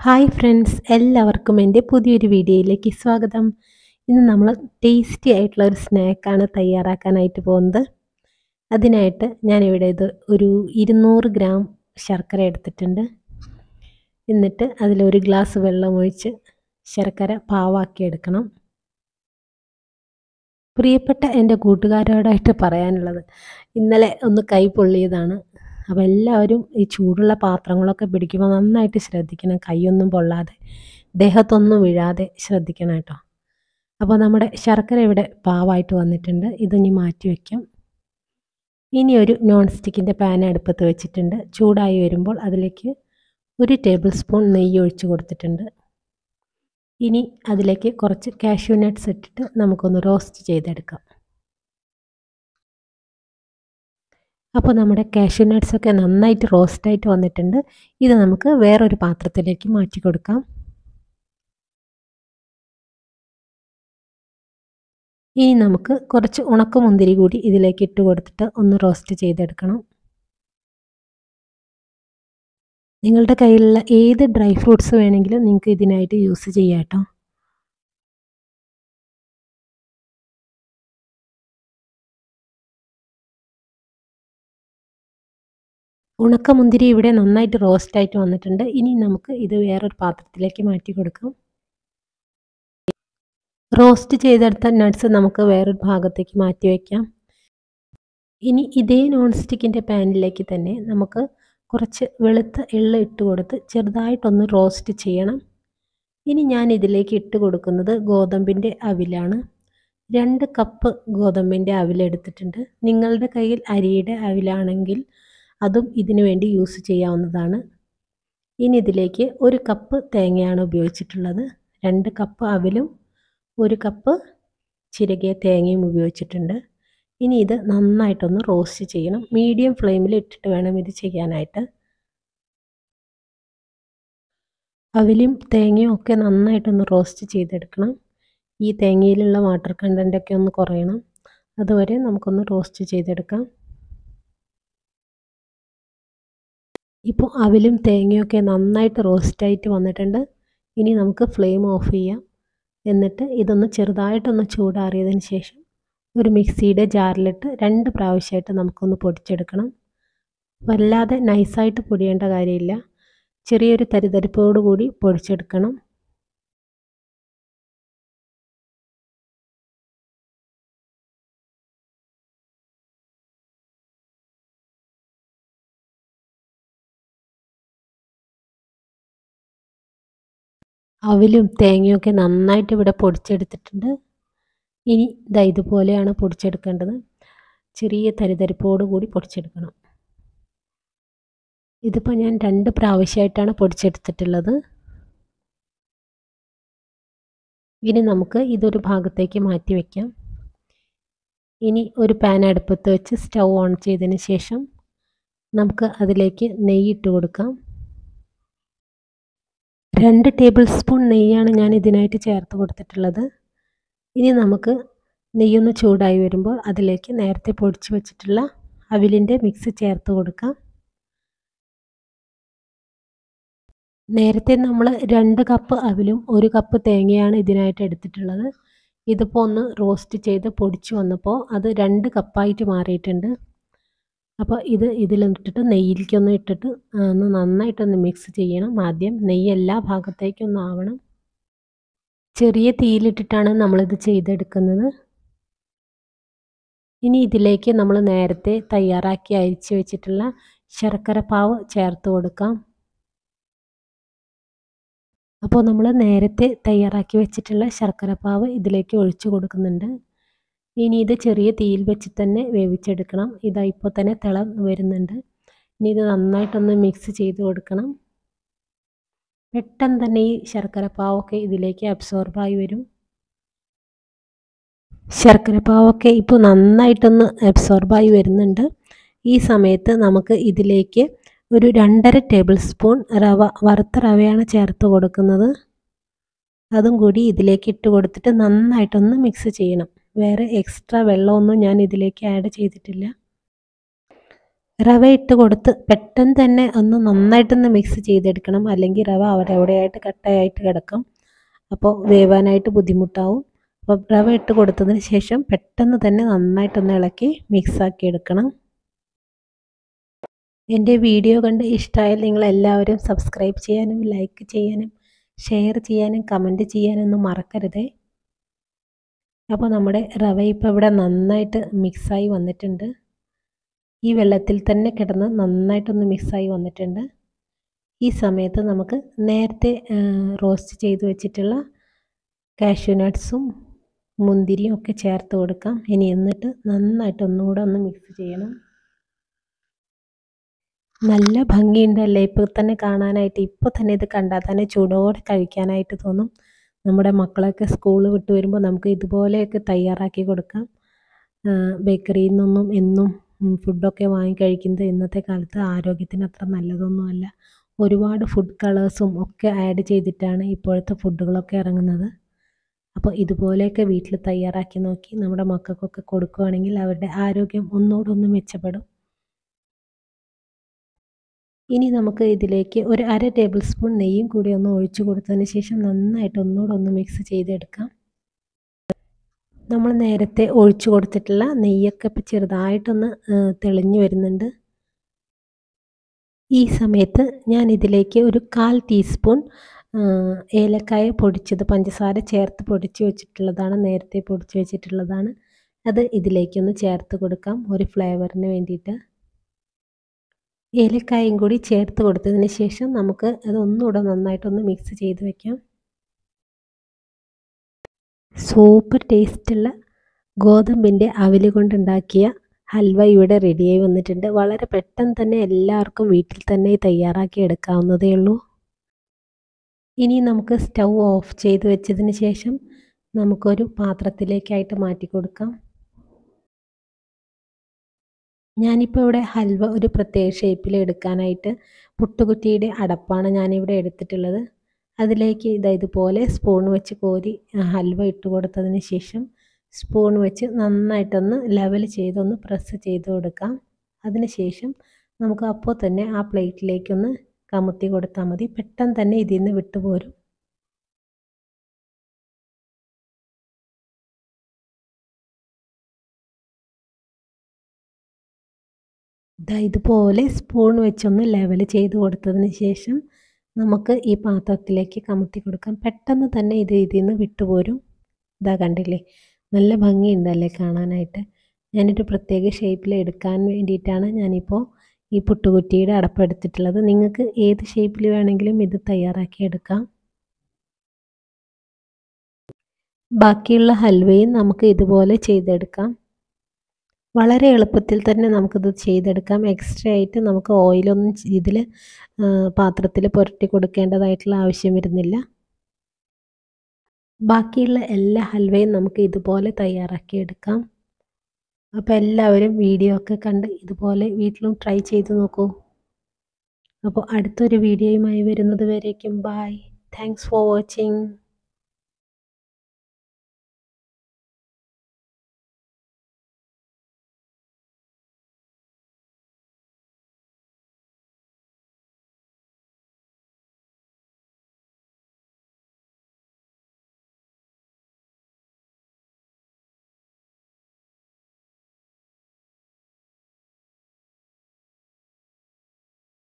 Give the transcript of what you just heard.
Hi friends, എല്ലാവർക്കും എൻ്റെ പുതിയൊരു വീഡിയോയിലേക്ക് സ്വാഗതം. ഇന്ന് നമ്മൾ ടേസ്റ്റി ആയിട്ടുള്ള ഒരു സ്നാക്കാണ് തയ്യാറാക്കാനായിട്ട് പോകുന്നത്. അതിനായിട്ട് ഞാനിവിടെ ഒരു 200 ഗ്രാം ശർക്കര എടുത്തിട്ടുണ്ട്. എന്നിട്ട് അതിലൊരു ഗ്ലാസ് വെള്ളം ഒഴിച്ച് ശർക്കര പാവാക്കി എടുക്കണം. പ്രിയപ്പെട്ട എൻ്റെ കൂട്ടുകാരോടായിട്ട് പറയാനുള്ളത്, ഇന്നലെ ഒന്ന് കൈ പൊള്ളിയതാണ്. അപ്പോൾ എല്ലാവരും ഈ ചൂടുള്ള പാത്രങ്ങളൊക്കെ പിടിക്കുമ്പോൾ നന്നായിട്ട് ശ്രദ്ധിക്കണം, കൈയൊന്നും പൊള്ളാതെ ദേഹത്തൊന്നും വീഴാതെ ശ്രദ്ധിക്കണം കേട്ടോ. അപ്പോൾ നമ്മുടെ ശർക്കര ഇവിടെ പാവായിട്ട് വന്നിട്ടുണ്ട്. ഇതിനി മാറ്റി വയ്ക്കാം. ഇനി ഒരു നോൺ സ്റ്റിക്കിൻ്റെ പാൻ അടുപ്പത്ത് വെച്ചിട്ടുണ്ട്. ചൂടായി വരുമ്പോൾ അതിലേക്ക് 1 ടേബിൾ സ്പൂൺ നെയ്യ് ഒഴിച്ച് കൊടുത്തിട്ടുണ്ട്. ഇനി അതിലേക്ക് കുറച്ച് കാഷ്യൂ നട്ട്സ് ഇട്ടിട്ട് നമുക്കൊന്ന് റോസ്റ്റ് ചെയ്തെടുക്കാം. അപ്പോൾ നമ്മുടെ കാഷ്യൂ നട്ട്സൊക്കെ നന്നായിട്ട് റോസ്റ്റായിട്ട് വന്നിട്ടുണ്ട്. ഇത് നമുക്ക് വേറൊരു പാത്രത്തിലേക്ക് മാറ്റി കൊടുക്കാം. ഇനി നമുക്ക് കുറച്ച് ഉണക്കമുന്തിരി കൂടി ഇതിലേക്ക് ഇട്ട് കൊടുത്തിട്ട് ഒന്ന് റോസ്റ്റ് ചെയ്തെടുക്കണം. നിങ്ങളുടെ കയ്യിലുള്ള ഏത് ഡ്രൈ ഫ്രൂട്ട്സ് വേണമെങ്കിലും നിങ്ങൾക്ക് ഇതിനായിട്ട് യൂസ് ചെയ്യാം കേട്ടോ. ഉണക്കമുന്തിരി ഇവിടെ നന്നായിട്ട് റോസ്റ്റായിട്ട് വന്നിട്ടുണ്ട്. ഇനി നമുക്ക് ഇത് വേറൊരു പാത്രത്തിലേക്ക് മാറ്റി കൊടുക്കാം. റോസ്റ്റ് ചെയ്തെടുത്ത നട്ട്സ് നമുക്ക് വേറൊരു ഭാഗത്തേക്ക് മാറ്റി വയ്ക്കാം. ഇനി ഇതേ നോൺ സ്റ്റിക്കിൻ്റെ പാനിലേക്ക് തന്നെ നമുക്ക് കുറച്ച് വെളുത്ത എള്ള് ഇട്ട് കൊടുത്ത് ചെറുതായിട്ടൊന്ന് റോസ്റ്റ് ചെയ്യണം. ഇനി ഞാൻ ഇതിലേക്ക് ഇട്ട് കൊടുക്കുന്നത് ഗോതമ്പിൻ്റെ അവിലാണ്. 2 കപ്പ് ഗോതമ്പിൻ്റെ അവിലെടുത്തിട്ടുണ്ട്. നിങ്ങളുടെ കയ്യിൽ അരിയുടെ അവിലാണെങ്കിൽ അതും ഇതിനു വേണ്ടി യൂസ് ചെയ്യാവുന്നതാണ്. ഇനി ഇതിലേക്ക് 1 കപ്പ് തേങ്ങയാണ് ഉപയോഗിച്ചിട്ടുള്ളത്. 2 കപ്പ് അവിലും 1 കപ്പ് ചിരകിയ തേങ്ങയും ഉപയോഗിച്ചിട്ടുണ്ട്. ഇനി ഇത് നന്നായിട്ടൊന്ന് റോസ്റ്റ് ചെയ്യണം. മീഡിയം ഫ്ലെയിമിൽ ഇട്ടിട്ട് വേണം ഇത് ചെയ്യാനായിട്ട്. അവിലും തേങ്ങയും ഒക്കെ നന്നായിട്ടൊന്ന് റോസ്റ്റ് ചെയ്തെടുക്കണം. ഈ തേങ്ങയിലുള്ള വാട്ടർ കണ്ടൻ്റൊക്കെ ഒന്ന് കുറയണം. അതുവരെ നമുക്കൊന്ന് റോസ്റ്റ് ചെയ്തെടുക്കാം. ഇപ്പോൾ അവിലും തേങ്ങയൊക്കെ നന്നായിട്ട് റോസ്റ്റായിട്ട് വന്നിട്ടുണ്ട്. ഇനി നമുക്ക് ഫ്ലെയിം ഓഫ് ചെയ്യാം. എന്നിട്ട് ഇതൊന്ന് ചെറുതായിട്ടൊന്ന് ചൂടാറിയതിന് ശേഷം ഒരു മിക്സിയുടെ ജാറിലിട്ട് 2 പ്രാവശ്യമായിട്ട് നമുക്കൊന്ന് പൊടിച്ചെടുക്കണം. വല്ലാതെ നൈസായിട്ട് പൊടിയേണ്ട കാര്യമില്ല, ചെറിയൊരു തരിതരിപ്പോടു കൂടി പൊടിച്ചെടുക്കണം. അവിലും തേങ്ങയൊക്കെ നന്നായിട്ട് ഇവിടെ പൊടിച്ചെടുത്തിട്ടുണ്ട്. ഇനി ദാ ഇതുപോലെയാണ് പൊടിച്ചെടുക്കേണ്ടത്. ചെറിയ തരിതരിപ്പോടു കൂടി പൊടിച്ചെടുക്കണം. ഇതിപ്പോൾ ഞാൻ 2 പ്രാവശ്യമായിട്ടാണ് പൊടിച്ചെടുത്തിട്ടുള്ളത്. ഇനി നമുക്ക് ഇതൊരു ഭാഗത്തേക്ക് മാറ്റി വയ്ക്കാം. ഇനി ഒരു പാൻ അടുപ്പത്ത് വെച്ച് സ്റ്റൗ ഓൺ ചെയ്തതിന് ശേഷം നമുക്ക് അതിലേക്ക് നെയ്യ് ഇട്ട് കൊടുക്കാം. 2 ടേബിൾ സ്പൂൺ നെയ്യാണ് ഞാൻ ഇതിനായിട്ട് ചേർത്ത് കൊടുത്തിട്ടുള്ളത്. ഇനി നമുക്ക് നെയ്യൊന്ന് ചൂടായി വരുമ്പോൾ അതിലേക്ക് നേരത്തെ പൊടിച്ച് വെച്ചിട്ടുള്ള അവിലിൻ്റെ മിക്സ് ചേർത്ത് കൊടുക്കാം. നേരത്തെ നമ്മൾ 2 കപ്പ് അവിലും 1 കപ്പ് തേങ്ങയാണ് ഇതിനായിട്ട് എടുത്തിട്ടുള്ളത്. ഇതിപ്പോൾ ഒന്ന് റോസ്റ്റ് ചെയ്ത് പൊടിച്ച് വന്നപ്പോൾ അത് 2 കപ്പായിട്ട് മാറിയിട്ടുണ്ട്. അപ്പോൾ ഇതിലിട്ടിട്ട് നെയ്യിലേക്കൊന്ന് ഇട്ടിട്ട് ഒന്ന് നന്നായിട്ടൊന്ന് മിക്സ് ചെയ്യണം. ആദ്യം നെയ്യ് എല്ലാ ഭാഗത്തേക്കും ഒന്ന് ആവണം. ചെറിയ തീയിലിട്ടിട്ടാണ് നമ്മളിത് ചെയ്തെടുക്കുന്നത്. ഇനി ഇതിലേക്ക് നമ്മൾ നേരത്തെ തയ്യാറാക്കി അരിച്ച് വെച്ചിട്ടുള്ള ശർക്കര പാവ് ചേർത്ത് കൊടുക്കാം. അപ്പോൾ നമ്മൾ നേരത്തെ തയ്യാറാക്കി വെച്ചിട്ടുള്ള ശർക്കര പാവ് ഇതിലേക്ക് ഒഴിച്ചു കൊടുക്കുന്നുണ്ട്. ഇനി ഇത് ചെറിയ തീയിൽ വെച്ച് തന്നെ വേവിച്ചെടുക്കണം. ഇതാ ഇപ്പോൾ തന്നെ തിള വരുന്നുണ്ട്. ഇനി ഇത് നന്നായിട്ടൊന്ന് മിക്സ് ചെയ്ത് കൊടുക്കണം. പെട്ടെന്ന് തന്നെ ഈ ശർക്കര പാവൊക്കെ ഇതിലേക്ക് അബ്സോർബായി വരും. ശർക്കര പാവൊക്കെ ഇപ്പോൾ നന്നായിട്ടൊന്ന് അബ്സോർബായി വരുന്നുണ്ട്. ഈ സമയത്ത് നമുക്ക് ഇതിലേക്ക് ഒരു 2.5 ടേബിൾ സ്പൂൺ വറുത്ത റവയാണ് ചേർത്ത് കൊടുക്കുന്നത്. അതും കൂടി ഇതിലേക്ക് ഇട്ട് കൊടുത്തിട്ട് നന്നായിട്ടൊന്ന് മിക്സ് ചെയ്യണം. വേറെ എക്സ്ട്രാ വെള്ളമൊന്നും ഞാൻ ഇതിലേക്ക് ആഡ് ചെയ്തിട്ടില്ല. റവ ഇട്ട് കൊടുത്ത് പെട്ടെന്ന് തന്നെ ഒന്ന് നന്നായിട്ടൊന്ന് മിക്സ് ചെയ്തെടുക്കണം, അല്ലെങ്കിൽ റവ അവിടെ അവിടെയായിട്ട് കട്ടയായിട്ട് കിടക്കും, അപ്പോൾ വേവാനായിട്ട് ബുദ്ധിമുട്ടാവും. അപ്പോൾ റവ ഇട്ട് കൊടുത്തതിന് ശേഷം പെട്ടെന്ന് തന്നെ നന്നായിട്ടൊന്ന് ഇളക്കി മിക്സാക്കി എടുക്കണം. എൻ്റെ വീഡിയോ കണ്ട് ഇഷ്ടമായാൽ നിങ്ങളെല്ലാവരും സബ്സ്ക്രൈബ് ചെയ്യാനും ലൈക്ക് ചെയ്യാനും ഷെയർ ചെയ്യാനും കമൻറ്റ് ചെയ്യാനൊന്നും മറക്കരുതേ. അപ്പോൾ നമ്മുടെ റവ ഇപ്പോൾ ഇവിടെ നന്നായിട്ട് മിക്സായി വന്നിട്ടുണ്ട്. ഈ വെള്ളത്തിൽ തന്നെ കിടന്ന് നന്നായിട്ടൊന്ന് മിക്സായി വന്നിട്ടുണ്ട്. ഈ സമയത്ത് നമുക്ക് നേരത്തെ റോസ്റ്റ് ചെയ്ത് വെച്ചിട്ടുള്ള കാഷ്യൂ നട്ട്സും മുന്തിരിയും ഒക്കെ ചേർത്ത് കൊടുക്കാം. ഇനി എന്നിട്ട് നന്നായിട്ട് ഒന്നുകൂടെ ഒന്ന് മിക്സ് ചെയ്യണം. നല്ല ഭംഗിയുണ്ടല്ലേ ഇപ്പോൾ തന്നെ കാണാനായിട്ട്. ഇപ്പോൾ തന്നെ ഇത് കണ്ടാൽ തന്നെ ചൂടോടെ കഴിക്കാനായിട്ട് തോന്നും. നമ്മുടെ മക്കളൊക്കെ സ്കൂൾ വിട്ട് വരുമ്പോൾ നമുക്ക് ഇതുപോലെയൊക്കെ തയ്യാറാക്കി കൊടുക്കാം. ബേക്കറിയിൽ നിന്നൊന്നും എന്നും ഫുഡൊക്കെ വാങ്ങിക്കഴിക്കുന്നത് ഇന്നത്തെ കാലത്ത് ആരോഗ്യത്തിന് അത്ര നല്ലതൊന്നുമല്ല. ഒരുപാട് ഫുഡ് കളേഴ്സും ഒക്കെ ആഡ് ചെയ്തിട്ടാണ് ഇപ്പോഴത്തെ ഫുഡുകളൊക്കെ ഇറങ്ങുന്നത്. അപ്പോൾ ഇതുപോലെയൊക്കെ വീട്ടിൽ തയ്യാറാക്കി നോക്കി നമ്മുടെ മക്കൾക്കൊക്കെ കൊടുക്കുകയാണെങ്കിൽ അവരുടെ ആരോഗ്യം ഒന്നുകൂടെ ഒന്ന് മെച്ചപ്പെടും. ഇനി നമുക്ക് ഇതിലേക്ക് ഒരു 1/2 ടേബിൾ സ്പൂൺ നെയ്യും കൂടി ഒന്ന് ഒഴിച്ചു കൊടുത്തതിന് ശേഷം നന്നായിട്ട് ഒന്നുകൂടെ ഒന്ന് മിക്സ് ചെയ്തെടുക്കാം. നമ്മൾ നേരത്തെ ഒഴിച്ചു കൊടുത്തിട്ടുള്ള നെയ്യൊക്കെ ഇപ്പോൾ ചെറുതായിട്ടൊന്ന് തെളിഞ്ഞു വരുന്നുണ്ട്. ഈ സമയത്ത് ഞാൻ ഇതിലേക്ക് ഒരു 1/4 ടീസ്പൂൺ ഏലക്കായ പൊടിച്ചത്, പഞ്ചസാര ചേർത്ത് പൊടിച്ച് വെച്ചിട്ടുള്ളതാണ്, നേരത്തെ പൊടിച്ച് വെച്ചിട്ടുള്ളതാണ്. അത് ഇതിലേക്കൊന്ന് ചേർത്ത് കൊടുക്കാം ഒരു ഫ്ലേവറിന് വേണ്ടിയിട്ട്. ഏലക്കായും കൂടി ചേർത്ത് കൊടുത്തതിന് ശേഷം നമുക്ക് അതൊന്നുകൂടെ നന്നായിട്ടൊന്ന് മിക്സ് ചെയ്ത് വെക്കാം. സൂപ്പർ ടേസ്റ്റുള്ള ഗോതമ്പിൻ്റെ അവിൽ കൊണ്ടുണ്ടാക്കിയ ഹൽവ ഇവിടെ റെഡിയായി വന്നിട്ടുണ്ട്. വളരെ പെട്ടെന്ന് തന്നെ എല്ലാവർക്കും വീട്ടിൽ തന്നെ തയ്യാറാക്കി എടുക്കാവുന്നതേ ഉള്ളൂ. ഇനി നമുക്ക് സ്റ്റൗ ഓഫ് ചെയ്ത് വെച്ചതിന് ശേഷം നമുക്കൊരു പാത്രത്തിലേക്കായിട്ട് മാറ്റി കൊടുക്കാം. ഞാനിപ്പോൾ ഇവിടെ ഹൽവ ഒരു പ്രത്യേക ഷേപ്പിൽ എടുക്കാനായിട്ട് പുട്ടുകുറ്റിയുടെ അടപ്പാണ് ഞാനിവിടെ എടുത്തിട്ടുള്ളത്. അതിലേക്ക് ഇതുപോലെ സ്പൂൺ വെച്ച് കോരി ഹൽവ ഇട്ട് കൊടുത്തതിന് ശേഷം സ്പൂൺ വെച്ച് നന്നായിട്ടൊന്ന് ലെവൽ ചെയ്തൊന്ന് പ്രസ് ചെയ്ത് കൊടുക്കാം. അതിന് ശേഷം നമുക്ക് അപ്പോൾ തന്നെ ആ പ്ലേറ്റിലേക്കൊന്ന് കമത്തി കൊടുത്താൽ മതി. പെട്ടെന്ന് തന്നെ ഇതിൽ നിന്ന് വിട്ടുപോരും. ഇതുപോലെ സ്പൂൺ വെച്ചൊന്ന് ലെവൽ ചെയ്ത് കൊടുത്തതിന് ശേഷം നമുക്ക് ഈ പാത്രത്തിലേക്ക് കമത്തി കൊടുക്കാം. പെട്ടെന്ന് തന്നെ ഇതിൽ നിന്ന് വിട്ടുപോരും. കണ്ടില്ലേ, നല്ല ഭംഗിയുണ്ടല്ലേ കാണാനായിട്ട്. ഞാനൊരു പ്രത്യേക ഷേപ്പിൽ എടുക്കാൻ വേണ്ടിയിട്ടാണ് ഞാനിപ്പോൾ ഈ പുട്ടുകുറ്റിയുടെ അടപ്പ് എടുത്തിട്ടുള്ളത്. നിങ്ങൾക്ക് ഏത് ഷേപ്പിൽ വേണമെങ്കിലും ഇത് തയ്യാറാക്കി എടുക്കാം. ബാക്കിയുള്ള ഹൽവയും നമുക്ക് ഇതുപോലെ ചെയ്തെടുക്കാം. വളരെ എളുപ്പത്തിൽ തന്നെ നമുക്കിത് ചെയ്തെടുക്കാം. എക്സ്ട്രാ ആയിട്ട് നമുക്ക് ഓയിലൊന്നും ഇതിൽ പാത്രത്തിൽ പുരട്ടി കൊടുക്കേണ്ടതായിട്ടുള്ള ആവശ്യം വരുന്നില്ല. ബാക്കിയുള്ള എല്ലാ ഹൽവയും നമുക്ക് ഇതുപോലെ തയ്യാറാക്കി എടുക്കാം. അപ്പോൾ എല്ലാവരും വീഡിയോ ഒക്കെ കണ്ട് ഇതുപോലെ വീട്ടിലും ട്രൈ ചെയ്ത് നോക്കൂ. അപ്പോൾ അടുത്തൊരു വീഡിയോയുമായി വരുന്നത് വരേക്കും ബൈ. Thanks for watching.